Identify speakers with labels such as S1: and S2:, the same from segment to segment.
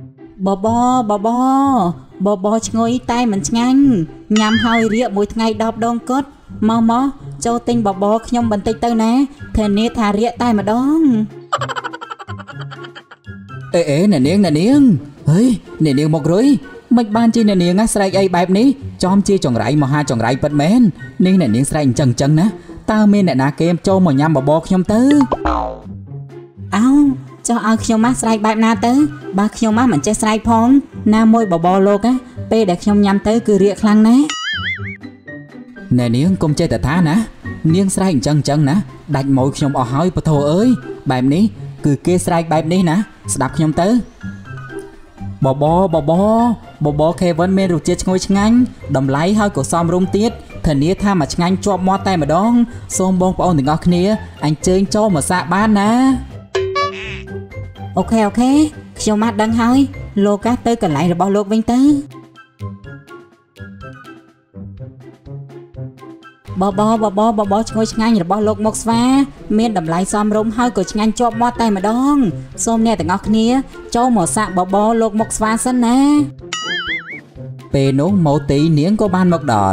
S1: bò ngồi tay mình ngang nhằm hơi rịa mùi ngày đọc đong cốt mò châu tinh bò nhom bần tây tơ nè thề nè thà rịa tay mà đong
S2: ê nè niếng ơi nè niếng một rồi mạch ban chi nè niếng á sài ấy bài ní chom chi chồng rải mà hai chồng rải bật mến ní nè niếng sài chân nè ta mê nè ná kem châu mà nhằm bò nhom tứ
S1: áo cho ao nhom má sài bài na tứ ba nhom má mình chơi sài phong na môi bò lô á pe để nhom nhằm tứ cứ rịa khăng
S2: nè niếng công chơi tờ thá nè niếng sài chân nè đánh môi nhom ở hói bờ thô ơi bài ní cứ kê sài bài ní nè đạp nhom tứ bò khe vẫn mê rụt chết ngôi ngánh đầm lấy hơi của xóm rung tiết thần nia tha mà ngánh cho mò tay mà đong xôm bông bông thì ngọc nia anh chơi cho mà xạ bán nè
S1: ok cho mắt đăng hơi lô cá tới cần lại rồi bao lô vinh tứ bò ngôi ngánh rồi bao lô một xva miên đầm lấy xóm rung hơi của ngánh cho mò tay mà đong xôm nè thì ngọc nia cho mà xạ bò lô một xva sân nè
S2: pê nốt mẫu tí niếng có ban mọc đỏ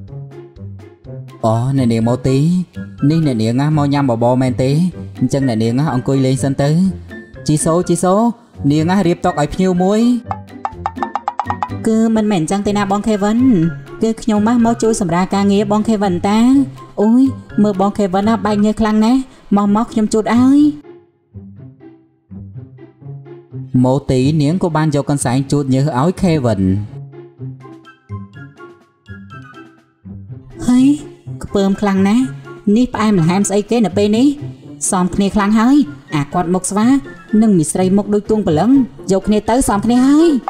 S2: nè niếng mẫu tí ní nè niếng á mau nhằm bò men tí chân nè niếng á ông cùi lên sân tứ chỉ số niếng á riệp tóc ấy nhiêu muối
S1: cứ mình mền chân tây na bong Kevin cứ nhung má mau chui sầm ra ca nghĩa bong Kevin ta ôi mưa bong Kevin á bay như khăn nè mau móc nhung chuột ơi
S2: mẫu tí niếng có ban cho con sáng chuột như áo Kevin
S1: hơi bơm khăn nè ní ai mà ham say kế nè pe ní xóm kia khăn hơi quạt một xóa nâng mì sấy một đôi tuông bờ lưng dầu kia tới xóm kia hơi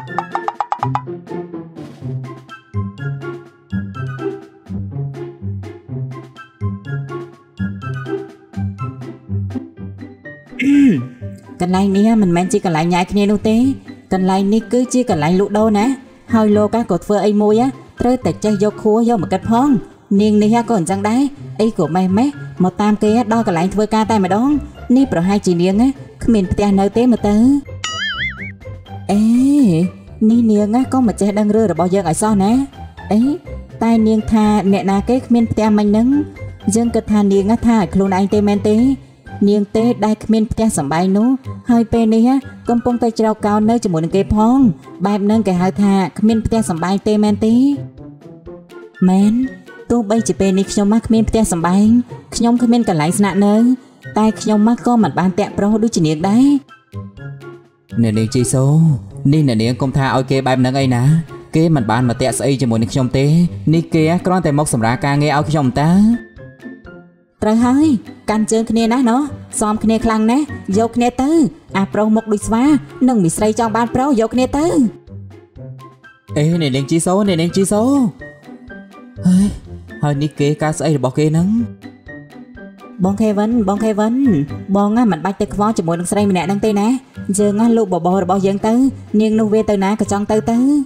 S1: cần lại ní mình men chỉ cần lại nhảy kia đâu té cần lại ní cứ chỉ cần lại lụ đâu nè hơi lô cá cột phơi ai môi á tới tạch chay vô khua vô một cách phong niềng ní ha còn chẳng đấy ấy của mày mé một tam kia đo cả lại phơi ca tay mà đón ní pro hai chị niềng á mình phải nơi té mà tớ ê ní niềng á có một che đang rơi rồi bao giờ ở so nè ấy tai niềng tha nè na cái mình phải mình nứng dương cái tha niềng á tha luôn anh tê men tê niềng tê đai mình phải sắm bài nú hơi pe ní á công pong tay treo cao nơi cho một cái phong bài nâng cái hai tha mình phải sắm bài tê men tê men tu bây chỉ pe ní nhom mắt mình phải sắm bài nhom mình cả lại sạ nơi tai nhom mắt có mặt bàn tẹt pro đôi chỉ niềng đấy
S2: nè niềng chi số ní nè niềng công tha ok bài nâng ấy nè kế mặt bàn mà tẹt xây cho một niềng nhom tê ní kia con tay móc sầm ra ca nghe áo nhom ta
S1: trời hơi can chơi kia nè nó xóm kia khăng nè vô kia tứ pro một đôi xóa nâng mì sấy trong bàn pro vô kia tứ
S2: ê nè niềng chi số hơi ní kia ca xây bỏ kia nâng
S1: bong Kevin bong á mình bay tới phó cho một đằng say mình nè đăng tê nè dương á lụ bò bao dương tứ nhưng nu về tới nè cả trong tứ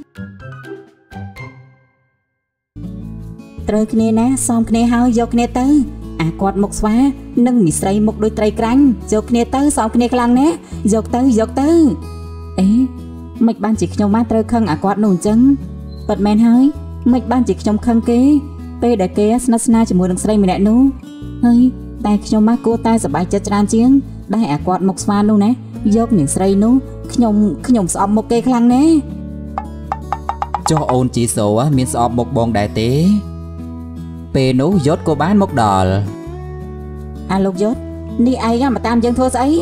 S1: trời kia nè xóm kia hơi vô kia tứ quạt một xóa nâng mì sấy một đôi tray canh vô kia tứ xóm kia khăng nè vô tứ ấy mạch ban chỉ nhom má trời khăng quạt nồng trắng bật men hơi mạch ban chỉ nhom khăng kế pe để kế sna cho một đằng say mình nè nu hơi tay nhom má cô tay sờ bài chật tràn chiếngได้quạt một xóa luôn nè vô miếng sấy nu nhom xóm một cây khăng nè
S2: cho ôn chỉ số á miếng xóm một bông đại tế pe nú dốt cô bán một đò
S1: lục dốt đi ai mà tam dân thua ấy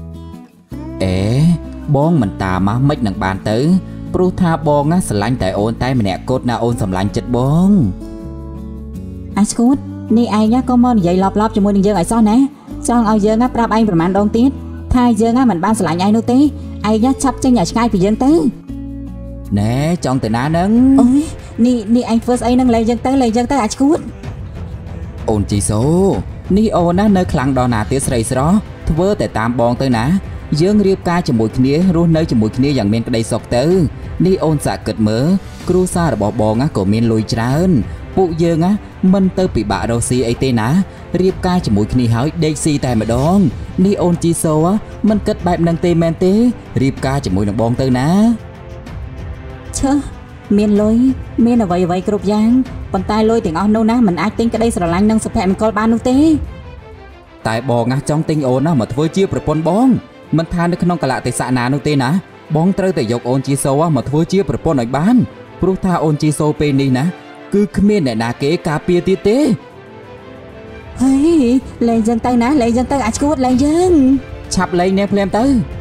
S2: bong mình tàm á mấy nằng bàn tới pru tha bong á sờ lanh tại ôn tay mình nè cốt na ôn sầm lanh chật bong
S1: Scott đi ai nhá có món vậy lọp cho môi đừng dân ở so nè cho ao dân á prab anhประมาณ đón tiết thay dân á mình ban sờ lanh ai nô té ai nhá chắp cho nhà ngay vì dân tới
S2: nè chọn từ ná nâng
S1: ôi ni anh first ấy nâng lên dân tới Scott
S2: ôn chỉ số ní ôn á nơi khăn đò nà tiết sấy đó thưa tại tam bong tới ná dương riệp ca cho mùi kia luôn nơi cho mùi kia dạng miền cái đây sọc tới ní ôn xạ cật mớ cru sa là bỏ bong á của miền lùi trán ពួកយើងមិនទៅពិបាករកស៊ីអីទេណារៀបការជាមួយគ្នាហើយដេកស៊ីតែម្ដងនេះអូនជីសូមិនគិតបែបហ្នឹងទេមែនទេរៀបការជាមួយនឹងបងទៅណា
S1: ឈើមានលុយមានអ្វីគ្រប់យ៉ាងប៉ុន្តែលុយទាំងអស់នោះណាមិនអាចទិញក្តីស្រឡាញ់និងសុភមង្គលបាននោះទេ
S2: តែបងចង់ទិញអូនមកធ្វើជាប្រពន្ធបងមិនថានៅក្នុងកលៈទេសៈណានោះទេណាបងត្រូវតែយកអូនជីសូមកធ្វើជាប្រពន្ធឲ្យបានព្រោះថាអូនជីសូពេលនេះណាគឺគ្មានអ្នកណាគេការពារទៀតទេ
S1: ហើយលេងយើងទៅណាលេងយើងទៅអាចឈួតលេងយើង
S2: ឆាប់លេងនេះភ្លាមទៅ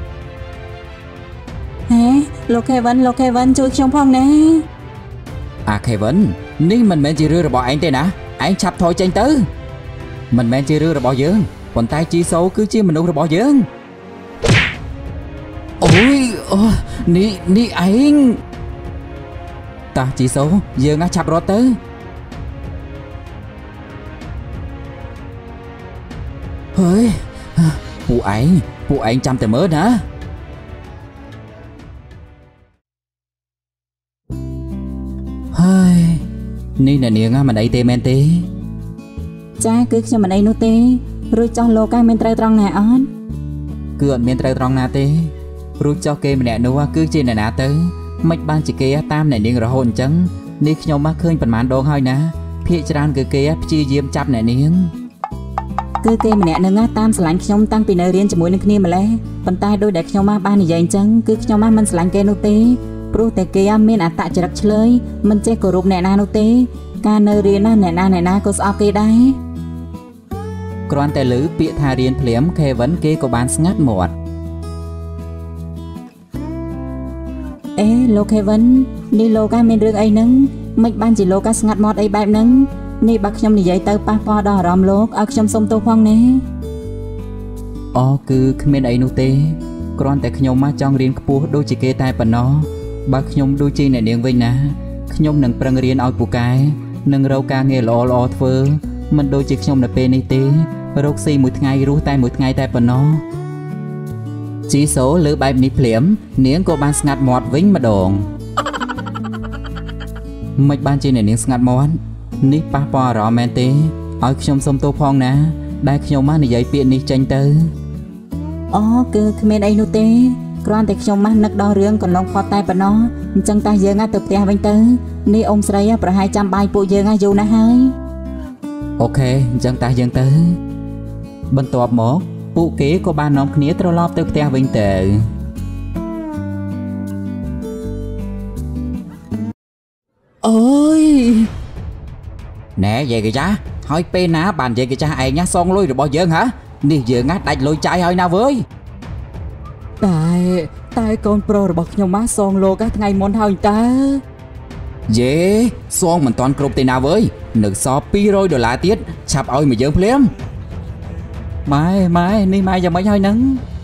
S1: ហេលោកខេវិនជួយខ្ញុំផងណា
S2: ខេវិននេះមិនមែនជារឿងរបស់ឯងទេណាឯងឆាប់ថយចេញទៅមិនមែនជារឿងរបស់យើងប៉ុន្តែជីសូគឺជាមនុស្សរបស់យើងអូយនេះឯងតាជីសូយើងឆាប់រត់ទៅហើយពួកឯងចាំតែមើលណាហើយនេះអ្នកនាងមិនអីទេមែនទេ
S1: ចាគឺខ្ញុំមិនអីនោះទេរួចចោះលោកមានត្រូវត្រង់ណាអត់
S2: គឺអត់មានត្រូវត្រង់ណាទេរួចចោះគេម្នាក់នោះគឺជាអ្នកណាទៅមិនបានជាគេតាមអ្នកនាងរហូតអញ្ចឹងនេះខ្ញុំឃើញប៉ុន្មានដងហើយណាភាគច្រើនគឺគេព្យាយាមចាប់អ្នកនាង
S1: គឺគេម្នាក់នឹងតាមស្រឡាញ់ខ្ញុំតាំងពីនៅរៀនជាមួយនឹងគ្នាម្លេះប៉ុន្តែដោយដែលខ្ញុំបាននិយាយអញ្ចឹងគឺខ្ញុំមិនស្រឡាញ់គេនោះទេព្រោះតែគេមានអត្តចរិតឆ្លើយមិនចេះគោរពអ្នកណានោះទេការនៅរៀនណាអ្នកណាក៏ស្អប់គេដែរ
S2: គ្រាន់តែឮពាក្យថារៀនភ្លាមខេវិនគេក៏បានស្ងាត់មាត់
S1: អេលោកខេវិននេះលោកមានរឿងអីហ្នឹងមិនបានជាលោកស្ងាត់មាត់អីបែបហ្នឹងនេះបើខ្ញុំនិយាយទៅប៉ះពាល់ដល់អារម្មណ៍លោកឲ្យខ្ញុំសុំទោសផងណា
S2: គឺគ្មានអីនោះទេគ្រាន់តែខ្ញុំចង់រៀនខ្ពស់ដូចជាគេតែប៉ុណ្ណោះបើខ្ញុំដូចជាអ្នកនាងវិញណាខ្ញុំនឹងប្រឹងរៀនឲ្យពូកែនឹងរកការងារល្អធ្វើមិនដូចជាខ្ញុំនៅពេលនេះទេរកស៊ីមួយថ្ងៃរស់តែមួយថ្ងៃតែប៉ុណ្ណោះជីសូលើបែបនេះភ្លាមនាងក៏បានស្ងាត់មាត់វិញម្ដងមិនបានជាអ្នកនាងស្ងាត់មាត់នេះប៉ះពាល់អារម្មណ៍មែនទេឲ្យខ្ញុំសុំទោសផងណាដែលខ្ញុំនិយាយពាក្យនេះចេញទៅ
S1: គឺគ្មានអីនោះទេគ្រាន់តែខ្ញុំនឹកដល់រឿងកន្លងផុតតែប៉ុណ្ណោះអញ្ចឹងតាយើងទៅផ្ទះវិញទៅនេះអ៊ំស្រីប្រហែលចាំបាយពួកយើងយូរណាស់ហើយ
S2: អូខេអញ្ចឹងតាយើងទៅបន្ទាប់មកពួកគេក៏បាននាំគ្នាត្រឡប់ទៅផ្ទះវិញទៅអូយណែយាយកាចាស់ហើយពេលណាបានយាយកាចាស់ឯងសងលុយរបស់យើងហ៎នេះយើងដាច់លុយចាយហើយណាវើយ
S1: តែកូនប្រុសរបស់ខ្ញុំសងលោកថ្ងៃមុនហើយតើ
S2: យេសងមិនតាន់គ្រប់ទេណាវើយនៅសល់$200ទៀតឆាប់ឲ្យមកយើងភ្លាម
S1: ម៉ែនេះម៉ែយ៉ាងម៉េចហើយនឹង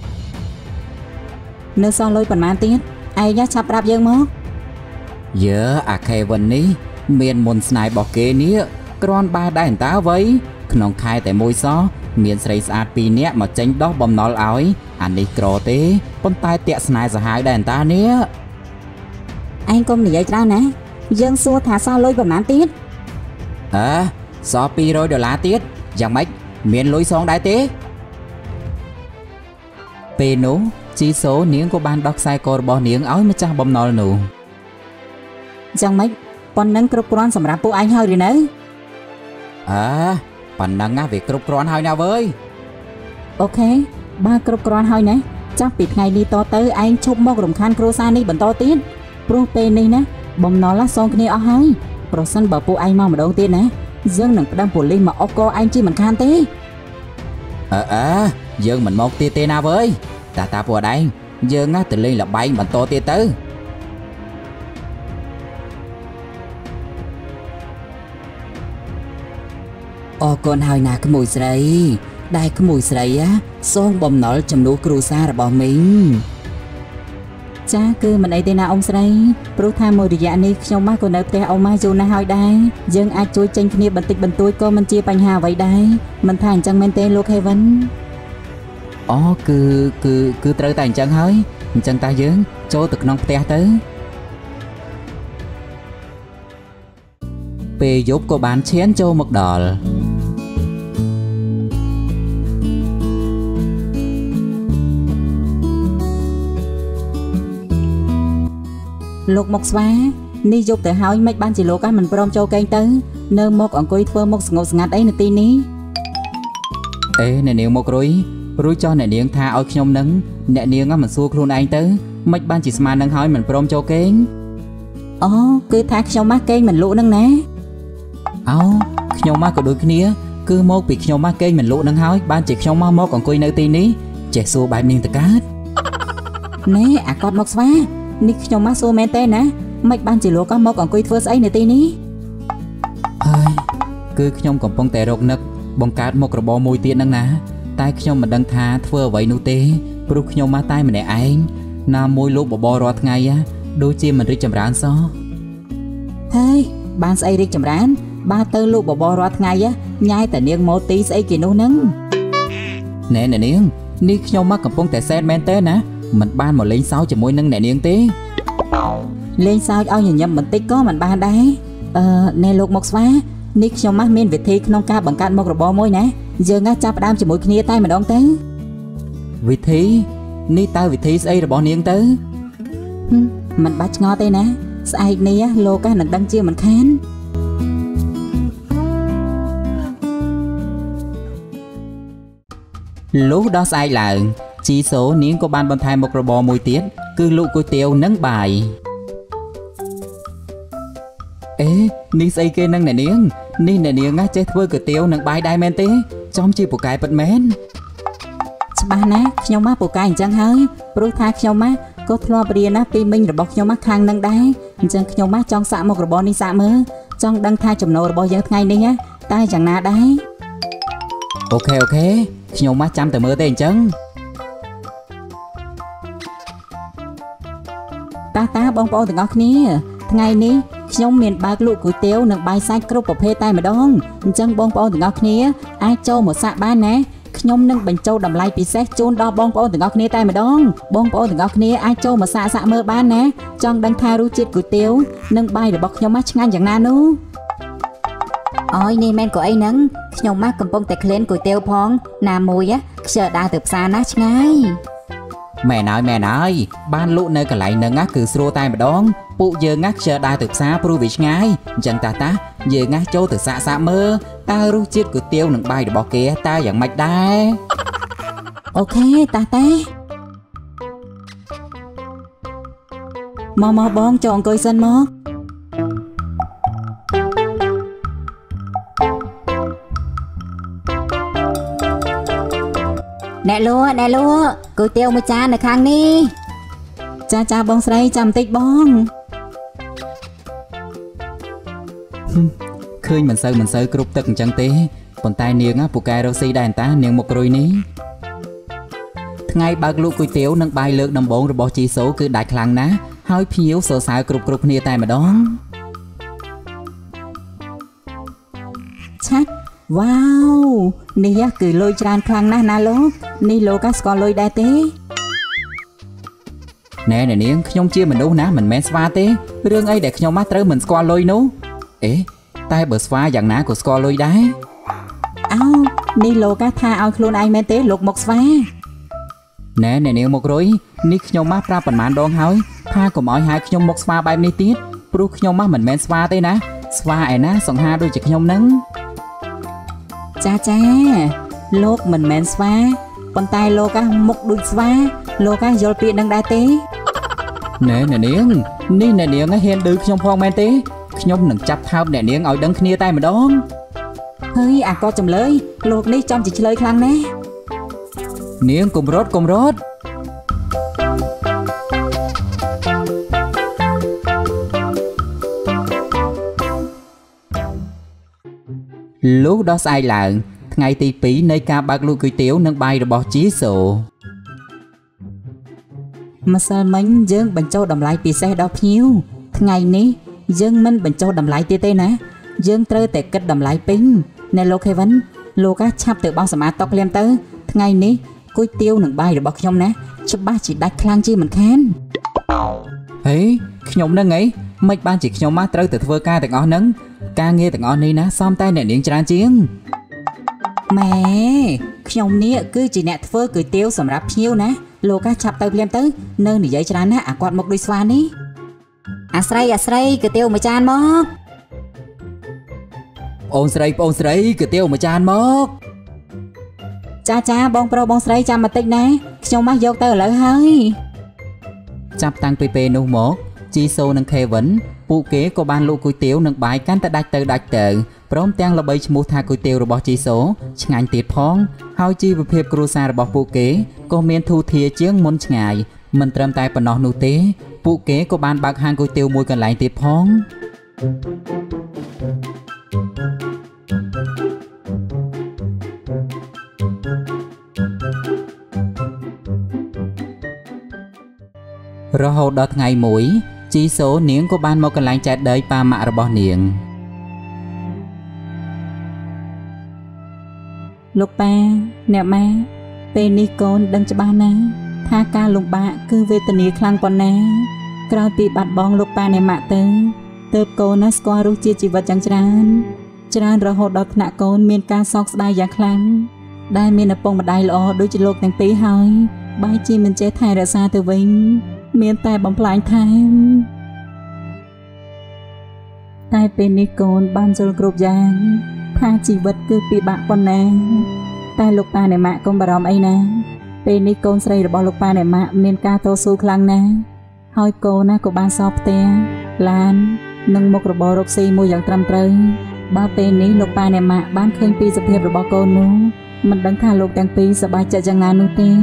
S1: នៅសល់លុយប៉ុន្មានទៀតឯងឆាប់ប្រាប់យើងមក
S2: អាខេវិននេះមានមុនស្នេហ៍របស់គេនេះគ្រាន់បើដែរអន្តើវ័យក្នុងខែតែមួយសោះមានស្រីស្អាត2នាក់មកចេញដោះបំណុលឲ្យអានេះក្រទេប៉ុន្តែតាក់ស្នេហ៍សាហាវដែរអន្តើនេះ
S1: ឯងកុំនិយាយច្រើនណាយើងសួរថាសល់លុយប៉ុន្មានទៀត
S2: សល់$200ទៀតយ៉ាងម៉េចមានលុយសងដែរទេពេលនោះជីសូនាងក៏បានដោះខ្សែករបស់នាងឲ្យម្ចាស់បំណុលនោះ
S1: យ៉ាងម៉េចប៉ុណ្ណឹងគ្រប់គ្រាន់សម្រាប់ពួកឯងហើយឬនៅ
S2: ប៉ុណ្ណឹងវាគ្រប់គ្រាន់ហើយណាវើយ
S1: អូខេបើគ្រប់គ្រាន់ហើយណាចាប់ពីថ្ងៃនេះតទៅឯងឈប់មករំខានគ្រួសារនេះបន្តទៀតព្រោះពេលនេះណាបំណុលសងគ្នាអស់ហើយប្រសិនបើពួកឯងមកម្ដងទៀតណាយើងនឹងផ្ដឹងប៉ូលីសមកអុកកឯងជាមិនខានទេ
S2: យើងមិនមកទៀតទេណាវើយតាពួកឯងយើងទៅលេងល្បែងបន្តទៀតទៅ
S1: អរគុណហើយណាក្មួយស្រីដែលក្មួយស្រីសងបំណុលចំនួនគ្រួសាររបស់មីងចាគឺមិនអីទេណាអ៊ំស្រីព្រោះថាមួយរយៈនេះខ្ញុំក៏នៅផ្ទះអ៊ំយូរណាស់ហើយដែរយើងអាចជួយចេញគ្នាបន្តិចបន្តួចក៏មិនជាបញ្ហាអ្វីដែរមិនថាអញ្ចឹងមែនទេលោកហេវិន
S2: គឺត្រូវតែអញ្ចឹងហើយអញ្ចឹងតាយើងចូលទៅក្នុងផ្ទះទៅពេលយប់ក៏បានឈានចូលមកដល់
S1: លោកមកស្វានេះយប់ទៅហើយមិនបានជាលោកមិនព្រមចូលកេងទៅនៅមកអង្គុយធ្វើមុខស្ងប់ស្ងាត់អីនៅទីនេះ
S2: អេអ្នកនាងមករួយចោះអ្នកនាងថាឲ្យខ្ញុំនឹងអ្នកនាងមិនសួរខ្លួនឯងទៅមិនបានជាស្មាននឹងហើយមិនព្រមចូលកេង
S1: អូគឺថាខ្ញុំមកកេងមិនលក់នឹងណា
S2: អូខ្ញុំមកក៏ដូចគ្នាគឺមកពីខ្ញុំមកកេងមិនលក់នឹងហើយបានជាខ្ញុំមកអង្គុយនៅទីនេះចេះសួរបែបនេះទៅកើត
S1: ណែអាកតមកស្វានេះខ្ញុំមកសួរមែនទេណាមិនបានជាលោកក៏មកអង្គុយធ្វើស្អីនៅទីនេះ
S2: ហើយគឺខ្ញុំកំពុងតែរកនឹកបង្កើតមុខរបរមួយទៀតនឹងណាតែខ្ញុំមិនដឹងថាធ្វើអ្វីនោះទេព្រោះខ្ញុំមកតែម្នាក់ឯងណាមួយលោកបបររាល់ថ្ងៃដូចជាមិនរីកចម្រើនសោះ
S1: ហើយបានស្អីរីកចម្រើនបាទទៅលោកបបររាល់ថ្ងៃញ៉ាយតែនាងម៉ូទីស្អីគេនោះហ្នឹង
S2: ណែនាងនេះខ្ញុំមកកំពុងតែសែនមែនទេណាមិនបានមកលេងសើចជាមួយនឹងអ្នកនាងទេ
S1: លេងសើចឲ្យញញឹមបន្តិចក៏មិនបានដែរណែលោកមកស្វានេះខ្ញុំមកមានវិធីក្នុងការបង្កើតមុខរបរមួយណាយើងចាប់ផ្ដើមជាមួយគ្នាតែម្ដងទៅ
S2: វិធីនេះតើវិធីស្អីរបស់នាងទៅ
S1: មិនបាច់ឆ្ងល់ទេណាស្អែកនេះលោកនឹងដឹងជាមិនខាន
S2: លុះដល់ស្អែកឡើងជីសូនាងក៏បានបន្ថែមមុខរបរមួយទៀតគឺលក់គុយទាវនិងបាយអេនេះស្អីគេនឹងអ្នកនាងនេះអ្នកនាងចេះធ្វើគុយទាវនិងបាយដែរមែនទេចំជាពូកែពិតមែន
S1: ច្បាស់ណាស់ខ្ញុំមកពូកែអញ្ចឹងហើយព្រោះថាខ្ញុំមកក៏ធ្លាប់រៀនណាពីមីងរបស់ខ្ញុំមកខាងនឹងដែរអញ្ចឹងខ្ញុំមកចង់សាកមុខរបរនេះសាកមើលចង់ដឹងថាចំណូលរបស់យើងថ្ងៃនេះតែយ៉ាងណាដែរ
S2: អូខេខ្ញុំមកចាំតែមើលទេអញ្ចឹង
S1: តាបងប្អូនទាំងអស់គ្នាថ្ងៃនេះខ្ញុំមានបើកលក់គុយទាវនិងបាយសាច់គ្រប់ប្រភេទតែម្ដងអញ្ចឹងបងប្អូនទាំងអស់គ្នាអាចចូលមកសាកបានណាខ្ញុំនឹងបញ្ចូលតម្លៃពិសេសជូនដល់បងប្អូនទាំងអស់គ្នាតែម្ដងបងប្អូនទាំងអស់គ្នាអាចចូលមកសាកមើលបានណាចង់ដឹងថារសជាតិគុយទាវនិងបាយរបស់ខ្ញុំឆ្ងាញ់យ៉ាងណានោះអើយនេះមែនក៏អីហ្នឹងខ្ញុំមកកំពុងតែក្លែនគុយទាវផងណាមួយខ្ជិលដើរទៅផ្សារណាឆ្ងាយ
S2: មែនហើយបានលក់នៅកន្លែងហ្នឹងគឺស្រួលតែម្ដងពួកយើងខ្ជិលដើរទៅផ្សារព្រោះវាឆ្ងាយអញ្ចឹងតាយើងចូលទៅសាកមើលតើរសជាតិគុយទាវនិងបាយរបស់គេតើយ៉ាងម៉េចដែរ
S1: អូខេតាមកបងចូលអង្គុយសិនមកអ្នកលក់គុយទាវមួយចាននៅខាងនេះចាបងស្រីចាំបន្តិចបង
S2: ឃើញមិនសូវគ្រប់ទឹកអញ្ចឹងទេប៉ុន្តែនាងពូកែរកស៊ីដែរតានាងមុខរុយនេះថ្ងៃបើកលក់គុយទាវនិងបាយលើកដំបូងរបស់ជីសូគឺដាច់ខ្លាំងណាស់ហើយភ្ញៀវសរសើរគ្រប់គ្នាតែម្ដង
S1: ឆាច់វ៉ាវនេះគឺលុយច្រើនខ្លាំងណាស់ណាលោកនេះលោកស្គាល់លុយដែរទេ
S2: ណែនាងខ្ញុំជាមនុស្សណាមិនមែនស្វាទេរឿងអីដែលខ្ញុំមកត្រូវមិនស្គាល់លុយនោះអេតែបើស្វាយ៉ាងណាក៏ស្គាល់លុយដែរ
S1: អោនេះលោកថាឲ្យខ្លួនឯងមែនទេលោកមកស្វា
S2: ណែនាងមករុយនេះខ្ញុំមកប្រាប់ប៉ុន្មានដងហើយថាកុំឲ្យហៅខ្ញុំមកស្វាបែបនេះទៀតព្រោះខ្ញុំមកមិនមែនស្វាទេណាស្វាឯណាសង្ហាដូចជាខ្ញុំនឹង
S1: ចាលោកមិនមែនស្វាប៉ុន្តែលោកមុខដូចស្វាលោកយល់ពាក្យនឹងដែរទេ
S2: ណែនាងនេះអ្នកនាងហ៊ានឌឺខ្ញុំផងមែនទេខ្ញុំនឹងចាប់ថើបអ្នកនាងឲ្យដឹងគ្នាតែម្ដង
S1: ហើយអាកតចម្លើយលោកនេះចំជាឆ្លើយខ្លាំងណាស់
S2: នាងកុំរត់លុះដល់ស្អែកឡើងថ្ងៃទី2នៃការបើកលក់គុយទាវនិងបាយរបស់ជីសូ
S1: ម្សិលមិញយើងបញ្ចូលតម្លៃពិសេសដល់ភ្ញៀវថ្ងៃនេះយើងមិនបញ្ចូលតម្លៃទៀតទេណាយើងត្រូវតែគិតតម្លៃពេញណែលោកខេវិនលោកឆាប់ទៅបោសសម្អាតតុក្លៀមទៅថ្ងៃនេះគុយទាវនិងបាយរបស់ខ្ញុំណាច្បាស់ជាដាច់ខ្លាំងជាមិនខាន
S2: ហេខ្ញុំនឹងអីមិនបានជាខ្ញុំមកត្រូវទៅធ្វើការទាំងអស់ហ្នឹងការងារទាំងអស់នេះណាសំតែអ្នកនាងច្រើនជាង
S1: ម៉ែខ្ញុំនេះគឺជាអ្នកធ្វើគុយទាវសម្រាប់ភ្ញៀវណាលោកកាឆាប់ទៅភ្លាមទៅនៅនិយាយច្រើនណាស់អាគាត់មកដូចស្វានេះអាស្រ័យគុយទាវមួយចានមក
S2: អូនស្រីគុយទាវមួយចានមក
S1: ចាបងប្រុសបងស្រីចាំបន្តិចណាខ្ញុំមកយកទៅឥឡូវហើយ
S2: ចាប់តាំងពីពេលនោះមកជីសូនិងខេវិនពួកគេក៏បានលក់គុយទាវនិងបាយកាន់តែដាច់ទៅព្រមទាំងល្បីឈ្មោះថាគុយទាវរបស់ជីសូឆ្ងាញ់ទៀតផងហើយជីវភាពគ្រួសាររបស់ពួកគេក៏មានធូរធារជាងមុនឆ្ងាយមិនត្រឹមតែប៉ុណ្ណោះនោះទេពួកគេក៏បានបើកហាងគុយទាវមួយកន្លែងទៀតផងរហូតដល់ថ្ងៃមួយជីសូនាងក៏បានមកកន្លែងចែកដីប៉ាម៉ាក់របស់នាង
S1: លោកប៉ាអ្នកម៉ាពេលនេះកូនដឹងច្បាស់ណាស់ថាការលំបាកគឺវេទនាខ្លាំងប៉ុណ្ណាក្រោយពីបាត់បង់លោកប៉ាអ្នកម៉ាក់ទៅទើបកូនណាស្គាល់រសជាតិជីវិតយ៉ាងច្រើនរហូតដល់ថ្នាក់កូនមានការសោកស្ដាយយ៉ាងខ្លាំងដែលមានឪពុកម្ដាយល្អដូចជាលោកទាំងពីរហើយបែរជាមិនចេះថែរក្សាទៅវិញមានតែបំផ្លាញថែមតែពេលនេះកូនបានយល់គ្រប់យ៉ាងថាជីវិតគឺពិបាកប៉ុណ្ណាតែលោកប៉ាអ្នកម៉ាក់កុំបារម្ភអីណាពេលនេះកូនស្រីរបស់លោកប៉ាអ្នកម៉ាក់មានការតស៊ូខ្លាំងណាស់ហើយកូនណាក៏បានសល់ផ្ទះឡាននិងមុខរបររកស៊ីមួយយ៉ាងត្រឹមត្រូវបើពេលនេះលោកប៉ាអ្នកម៉ាក់បានឃើញពីសភាពរបស់កូននោះមិនដឹងថាលោកទាំងពីរសប្បាយចិត្តយ៉ាងណានោះទេ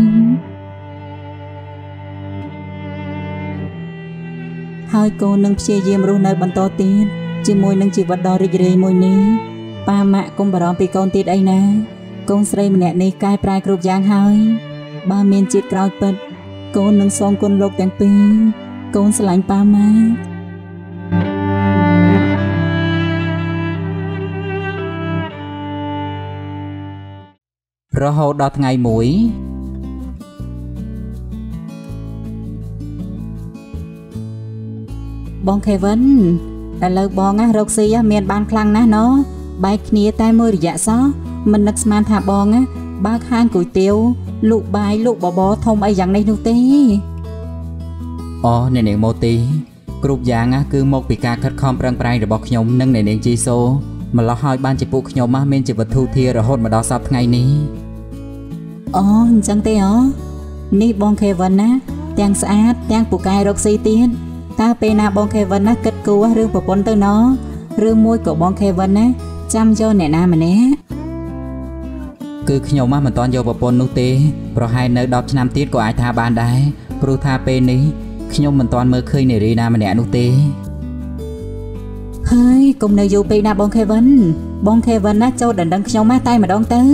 S1: ហើយកូននឹងព្យាយាមរស់នៅបន្តទៀតជាមួយនឹងជីវិតដ៏រីករាយមួយនេះប៉ាម៉ាក់កុំបារម្ភពីកូនទៀតអីណាកូនស្រីម្នាក់នេះកែប្រែគ្រប់យ៉ាងហើយបើមានជាតិក្រោយពិតកូននឹងសងគុណលោកទាំងពីរកូនស្រឡាញ់ប៉ាម៉ាក់
S2: រហូតដល់ថ្ងៃមួយ
S1: បងខេវិនឥឡូវបងណារកស៊ីមានបានខ្លាំងណាស់ណបែកគ្នាតែមួយរយៈសោះមិននឹកស្មានថាបងណាបើកហាងគុយទាវលក់បាយលក់បបរធំអីយ៉ាងនេះនោះទេ
S2: អូអ្នកនាងម៉ូទីគ្រប់យ៉ាងគឺមកពីការខិតខំប្រឹងប្រែងរបស់ខ្ញុំនិងអ្នកនាងជីសូម្ល៉េះហើយបានជាពួកខ្ញុំមានជីវិតធូរធាររហូតមកដល់សប្តាហ៍ថ្ងៃនេះ
S1: អូអញ្ចឹងទេអូនេះបងខេវិនណាទាំងស្អាតទាំងពូកែរកស៊ីទៀតតើពេលណាបងខេវិនណាគិតគូររឿងប្រពន្ធទៅណឬមួយក៏បងខេវិនណាចាំយកអ្នកណាម្នាក់
S2: គឺខ្ញុំមិនតាន់យកប្រពន្ធនោះទេប្រហែលនៅ10ឆ្នាំទៀតក៏អាចថាបានដែរព្រោះថាពេលនេះខ្ញុំមិនតាន់មើលឃើញនារីណាម្នាក់នោះទេ
S1: ហើយកុំនៅយូរពេកណាបងខេវិនណាចូលដណ្ដឹងខ្ញុំតែម្ដងទៅ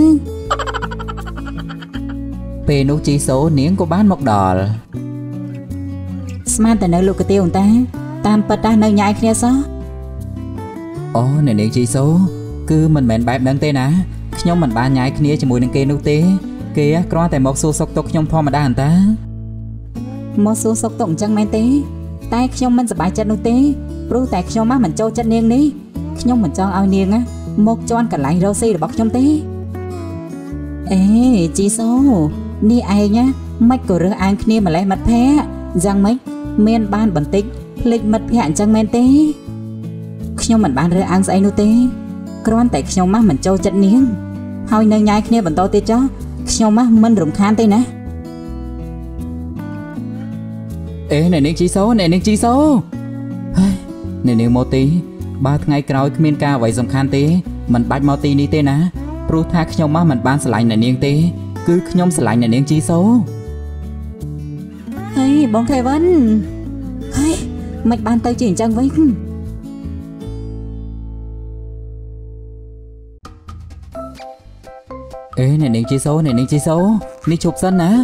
S2: ពេលនោះជីសូនាងក៏បានមកដល់
S1: ស្មានតែនៅលោកកាទៀវតាតាមពិតនៅញ៉ាយគ្នាសោះ
S2: អូអ្នកនាងជីសូគឺមិនមែនបែបហ្នឹងទេណាខ្ញុំមិនបានញ៉ាយគ្នាជាមួយនឹងគេនោះទេគេគ្រាន់តែមកសួរសុខទុក្ខខ្ញុំធម្មតាអន្តា
S1: មកសួរសុខទុក្ខអញ្ចឹងមែនទេតែខ្ញុំមិនសប្បាយចិត្តនោះទេព្រោះតែខ្ញុំមិនចូលចិត្តនាងនេះខ្ញុំមិនចង់ឲ្យនាងមកជន់កន្លែងរកស៊ីរបស់ខ្ញុំទេអេជីសូនេះឯងមិនក៏រើសអើងគ្នាម្លេះមិត្តភក្តិយ៉ាងម៉េចមានបានបន្តិចភ្លេចមិត្តភក្តិអញ្ចឹងមែនទេខ្ញុំមិនបានរើសអើងស្អីនោះទេគ្រាន់តែខ្ញុំមិនចូលចិត្តនាងហើយនៅញ៉ាយគ្នាបន្តទៀតចុះខ្ញុំមិនរំខានទេណា
S2: អ្នកនាងជីសូហើយអ្នកនាងម៉ូទីបើថ្ងៃក្រោយគ្មានការអ្វីសំខាន់ទេមិនបាច់មកទីនេះទេណាព្រោះថាខ្ញុំមិនបានស្រឡាញ់អ្នកនាងទេគឺខ្ញុំស្រឡាញ់អ្នកនាងជីសូ
S1: ហេបងខេវិនហេមិនបានទៅជាអញ្ចឹងវិញ
S2: អ្នកនាងជីសូនេះជប់សិនណា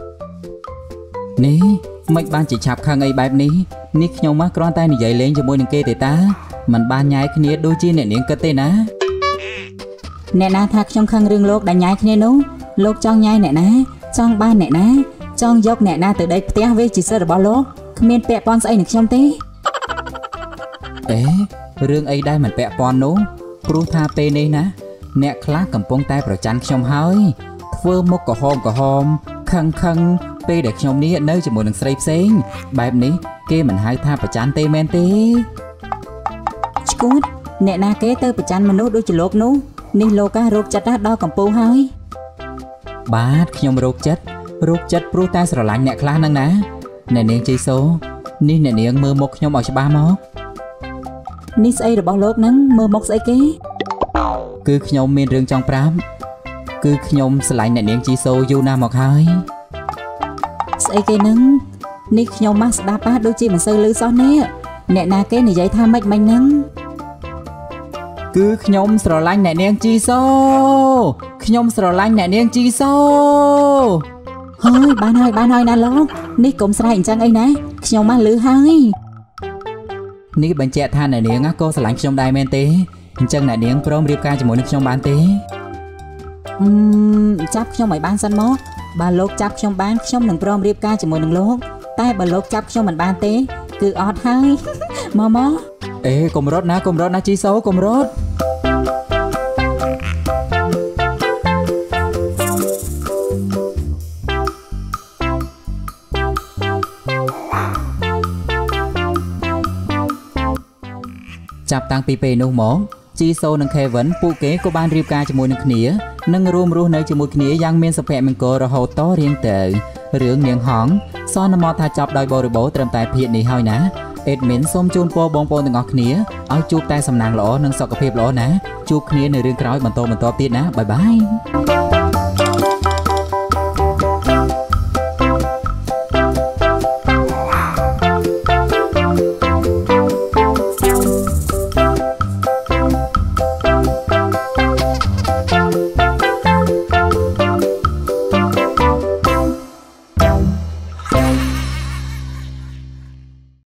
S2: នេះមិនបានជាឆាប់ខឹងអីបែបនេះខ្ញុំគ្រាន់តែនិយាយលេងជាមួយនឹងគេទេតាមិនបានញ៉ាយគ្នាដូចជាអ្នកនាងគិតទេណា
S1: អ្នកណាថាខ្ញុំខឹងរឿងលោកដែលញ៉ាយគ្នានោះលោកចង់ញ៉ាយអ្នកណាចង់បានអ្នកណាចង់យកអ្នកណាទៅដេកផ្ទះវាជាសិទ្ធិរបស់លោកគ្មានពាក់ព័ន្ធស្អីនឹងខ្ញុំទេ
S2: អេរឿងអីដែរមិនពាក់ព័ន្ធនោះព្រោះថាពេលនេះណាអ្នកខ្លះកំពុងតែប្រច័ណ្ឌខ្ញុំហើយធ្វើមុខក្រហមខឹងពេលដែលខ្ញុំនេះនៅជាមួយនឹងស្រីផ្សេងបែបនេះគេមិនហៅថាប្រច័ណ្ឌទេមែនទេ
S1: ឈួតអ្នកណាគេទៅប្រច័ណ្ឌមនុស្សដូចជាលោកនោះនេះលោកការោគចិត្តដល់កំពូលហើយ
S2: បាទខ្ញុំរោគចិត្តព្រោះតែស្រឡាញ់អ្នកខ្លះហ្នឹងណាអ្នកនាងជីសូនេះអ្នកនាងមើលមុខខ្ញុំឲ្យច្បាស់មក
S1: នេះស្អីរបស់លោកហ្នឹងមើលមុខស្អីគេ
S2: គឺខ្ញុំមានរឿងចង់ប្រាប់គឺខ្ញុំស្រឡាញ់អ្នកនាងជីសូយូរណាស់មកហើយ
S1: ស្អីគេហ្នឹងនេះខ្ញុំមកស្ដាប់ដូចជាមិនសូវឮសោះនេះអ្នកណាគេនិយាយថាម៉េចមិញហ្នឹង
S2: គឺខ្ញុំស្រឡាញ់អ្នកនាងជីសូខ្ញុំស្រឡាញ់អ្នកនាងជីសូ
S1: ហើយបានហើយណាលោកនេះកុំស្រែកអញ្ចឹងអីណាខ្ញុំមកឮហើយ
S2: នេះបញ្ជាក់ថាអ្នកនាងក៏ស្រឡាញ់ខ្ញុំដែរមែនទេអញ្ចឹងអ្នកនាងព្រមរៀបការជាមួយនឹងខ្ញុំបានទេ
S1: ចាប់ខ្ញុំឲ្យបានសិនមកបើលោកចាប់ខ្ញុំបានខ្ញុំនឹងព្រមរៀបការជាមួយនឹងលោកតែបើលោកចាប់ខ្ញុំមិនបានទេគឺអត់ហើយមក
S2: អេកុំរត់ណាជីសូកុំរត់ចាប់តាំងពីពេលនោះមកជីសូនិងខេវិនពួកគេក៏បានរៀបការជាមួយនឹងគ្នានិងរួមរស់នៅជាមួយគ្នាយ៉ាងមានសុភមង្គលរហូតតរៀងទៅរឿងនាងហងសន្មតថាចប់ដោយបរិបូរណ៍ត្រឹមតែភាគនេះហើយណាអេដមីនសូមជូនពរបងប្អូនទាំងអស់គ្នាឲ្យជួបតែសំណាងល្អនិងសុខភាពល្អណាជួបគ្នានៅរឿងក្រោយបន្តទៀតណាបាយបាយ